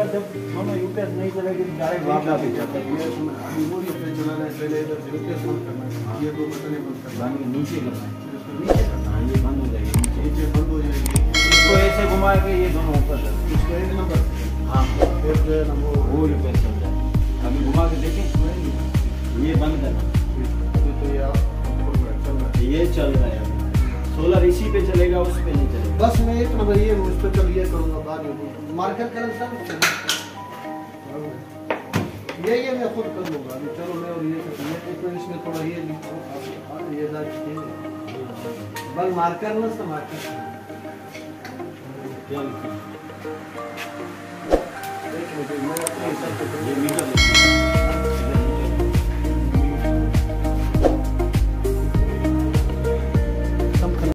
जब दोनों यूपीएस नहीं चलेगी तो डायरेक्ट वापस ही जाता है। ये अभी वो यूपीएस चलाना है, पहले इधर यूपीएस बंद करना है, ये दो बटन बंद करना है, नीचे करना है, नीचे करना हाँ ये बंद हो जाएगी, नीचे बंद हो जाएगी। इसको ऐसे घुमा के ये दोनों ऊपर कर, इसको एक नंबर, हाँ फिर जो है ना वो यूपीएस चल जाए। अभी घुमा के देखें, ये बंद करना, तो ये चल रहा है, ये चल रहा है अभी। सोलर इसी पे चलेगा, उस पे नहीं चलेगा। बस मैं एक नंबर ये उस पर चल ये करूँगा बाद में मार्कर कलर सब ये मैं खुद कर लूँगा अभी। चलो मैं और ये तो इसमें थोड़ा ये लिखो, ये बल मार्कर ना सा मार्कर ये मीटर